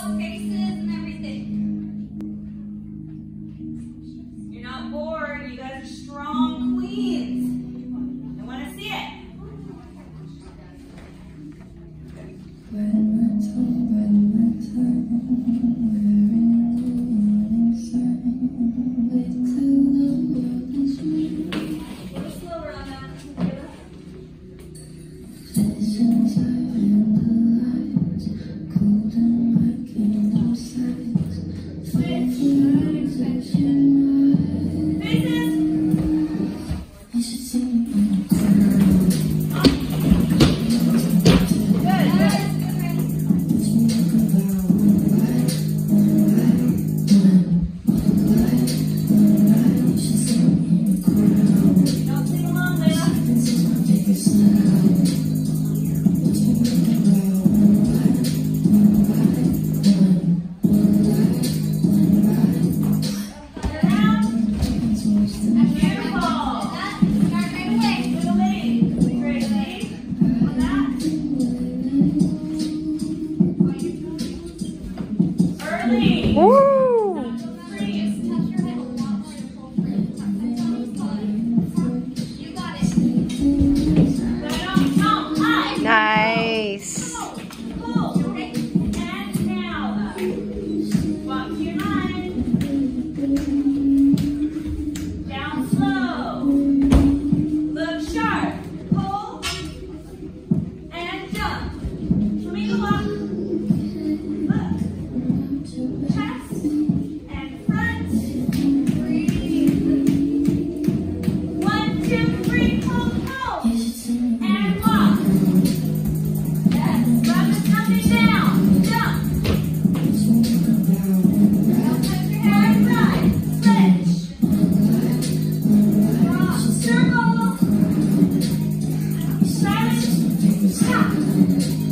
faces and everything. You're not bored. You guys are strong queens. I want to see it. Nice. And now, walk to your line. Down slow. Look sharp. Pull. And jump. Flamingo walk. Look. Chest. And front. Breathe. 1, 2, 3. Hold. And walk. Stop.